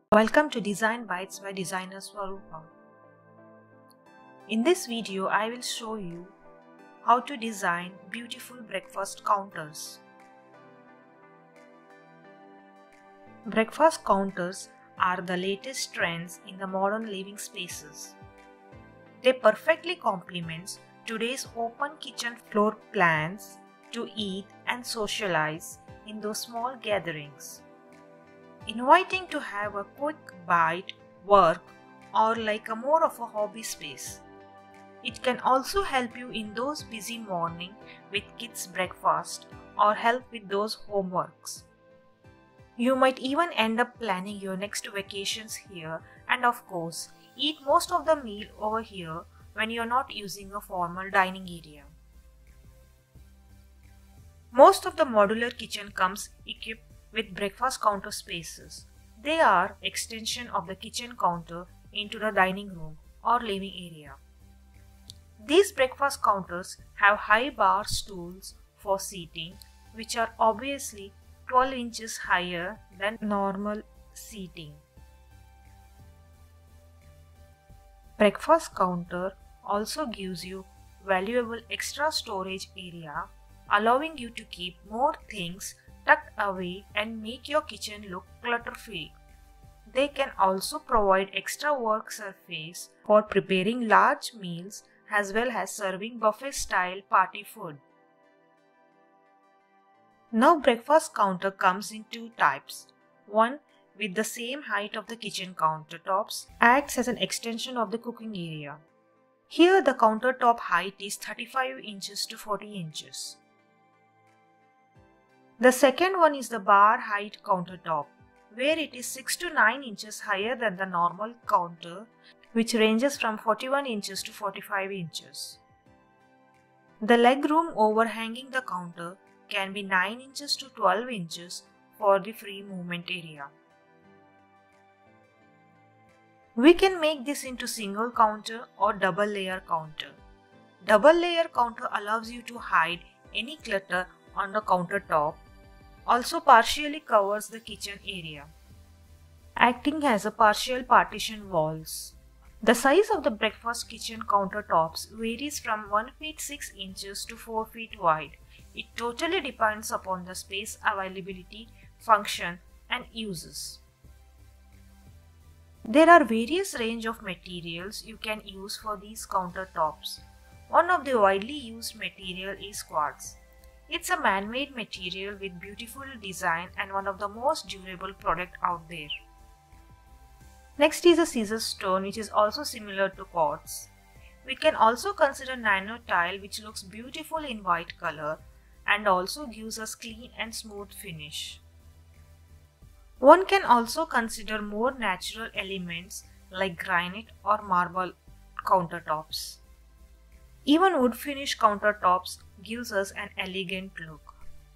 Welcome to Design Bites by Designer Swarupa. In this video, I will show you how to design beautiful breakfast counters. Breakfast counters are the latest trends in the modern living spaces. They perfectly complement today's open kitchen floor plans to eat and socialize in those small gatherings. Inviting to have a quick bite, work, or like a more of a hobby space. It can also help you in those busy morning with kids' breakfast or help with those homeworks. You might even end up planning your next vacations here and of course eat most of the meal over here when you're not using a formal dining area. Most of the modular kitchen comes equipped with breakfast counter spaces. They are extension of the kitchen counter into the dining room or living area. These breakfast counters have high bar stools for seating, which are obviously 12 inches higher than normal seating. Breakfast counter also gives you valuable extra storage area, allowing you to keep more things tucked away and make your kitchen look clutter-free. They can also provide extra work surface for preparing large meals as well as serving buffet-style party food. Now breakfast counter comes in two types. One with the same height of the kitchen countertops acts as an extension of the cooking area. Here the countertop height is 35 inches to 40 inches. The second one is the bar height countertop, where it is 6 to 9 inches higher than the normal counter, which ranges from 41 inches to 45 inches. The leg room overhanging the counter can be 9 inches to 12 inches for the free movement area. We can make this into single counter or double layer counter. Double layer counter allows you to hide any clutter on the countertop, also partially covers the kitchen area, acting as a partial partition walls. The size of the breakfast kitchen countertops varies from 1 feet 6 inches to 4 feet wide. It totally depends upon the space availability, function, and uses. There are various range of materials you can use for these countertops. One of the widely used material is quartz. It's a man-made material with beautiful design and one of the most durable product out there. Next is a scissor stone, which is also similar to quartz. We can also consider nano tile, which looks beautiful in white color and also gives us clean and smooth finish. One can also consider more natural elements like granite or marble countertops. Even wood finish countertops gives us an elegant look.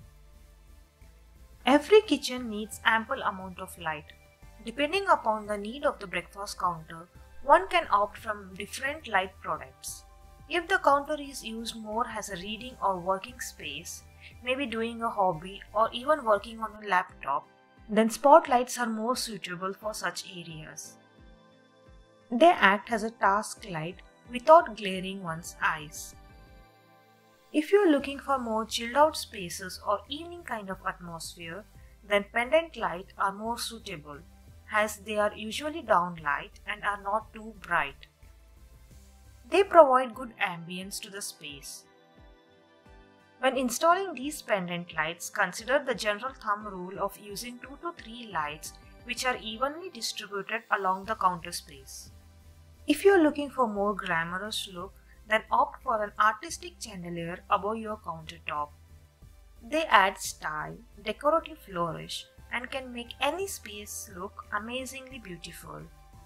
Every kitchen needs ample amount of light. Depending upon the need of the breakfast counter, one can opt from different light products. If the counter is used more as a reading or working space, maybe doing a hobby or even working on a laptop, then spotlights are more suitable for such areas. They act as a task light without glaring one's eyes. If you are looking for more chilled out spaces or evening kind of atmosphere, then pendant lights are more suitable as they are usually downlight and are not too bright. They provide good ambience to the space. When installing these pendant lights, consider the general thumb rule of using 2 to 3 lights which are evenly distributed along the counter space. If you are looking for more glamorous look, then opt for an artistic chandelier above your countertop. They add style, decorative flourish, and can make any space look amazingly beautiful.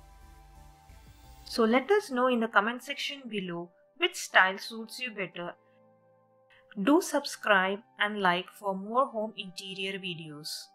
So let us know in the comment section below which style suits you better. Do subscribe and like for more home interior videos.